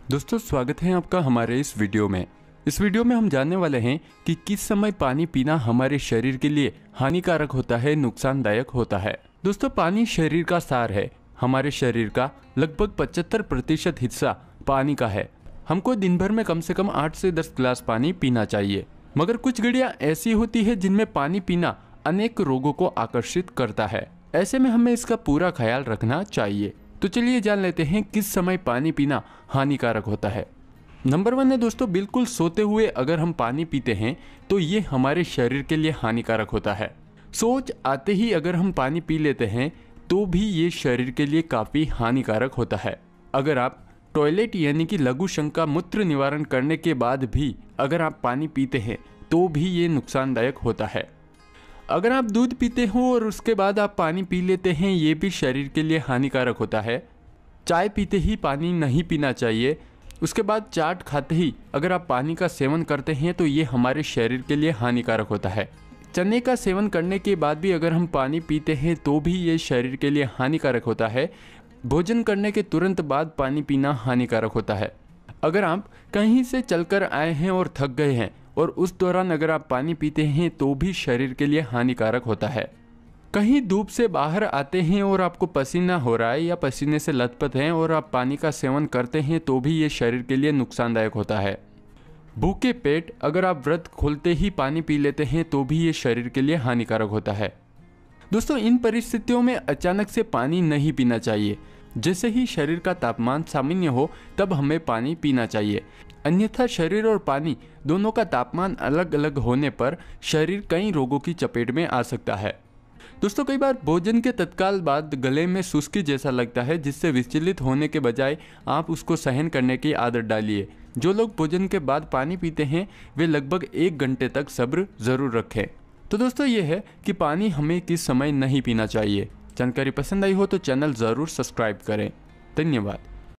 दोस्तों स्वागत है आपका हमारे इस वीडियो में। इस वीडियो में हम जानने वाले हैं कि किस समय पानी पीना हमारे शरीर के लिए हानिकारक होता है, नुकसानदायक होता है। दोस्तों पानी शरीर का सार है। हमारे शरीर का लगभग 75% हिस्सा पानी का है। हमको दिन भर में कम से कम 8 से 10 गिलास पानी पीना चाहिए। मगर कुछ घड़ियां ऐसी होती है जिनमें पानी पीना अनेक रोगों को आकर्षित करता है। ऐसे में हमें इसका पूरा ख्याल रखना चाहिए। तो चलिए जान लेते हैं किस समय पानी पीना हानिकारक होता है। नंबर 1 है दोस्तों, बिल्कुल सोते हुए अगर हम पानी पीते हैं तो ये हमारे शरीर के लिए हानिकारक होता है। सोच आते ही अगर हम पानी पी लेते हैं तो भी ये शरीर के लिए काफ़ी हानिकारक होता है। अगर आप टॉयलेट यानी कि लघु शंका मूत्र निवारण करने के बाद भी अगर आप पानी पीते हैं तो भी ये नुकसानदायक होता है। अगर आप दूध पीते हो और उसके बाद आप पानी पी लेते हैं, ये भी शरीर के लिए हानिकारक होता है। चाय पीते ही पानी नहीं पीना चाहिए। उसके बाद चाट खाते ही अगर आप पानी का सेवन करते हैं तो ये हमारे शरीर के लिए हानिकारक होता है। चने का सेवन करने के बाद भी अगर हम पानी पीते हैं तो भी ये शरीर के लिए हानिकारक होता है। भोजन करने के तुरंत बाद पानी पीना हानिकारक होता है। अगर आप कहीं से चलकर आए हैं और थक गए हैं और उस दौरान अगर आप पानी पीते हैं तो भी शरीर के लिए हानिकारक होता है। कहीं धूप से बाहर आते हैं और आपको पसीना हो रहा है या पसीने से लथपथ हैं और आप पानी का सेवन करते हैं तो भी ये शरीर के लिए नुकसानदायक होता है। भूखे पेट अगर आप व्रत खोलते ही पानी पी लेते हैं तो भी ये शरीर के लिए हानिकारक होता है। दोस्तों इन परिस्थितियों में अचानक से पानी नहीं पीना चाहिए। जैसे ही शरीर का तापमान सामान्य हो तब हमें पानी पीना चाहिए। अन्यथा शरीर और पानी दोनों का तापमान अलग अलग होने पर शरीर कई रोगों की चपेट में आ सकता है। दोस्तों कई बार भोजन के तत्काल बाद गले में सुस्ती जैसा लगता है, जिससे विचलित होने के बजाय आप उसको सहन करने की आदत डालिए। जो लोग भोजन के बाद पानी पीते हैं वे लगभग 1 घंटे तक सब्र जरूर रखें। तो दोस्तों ये है कि पानी हमें किस समय नहीं पीना चाहिए। जानकारी पसंद आई हो तो चैनल ज़रूर सब्सक्राइब करें। धन्यवाद।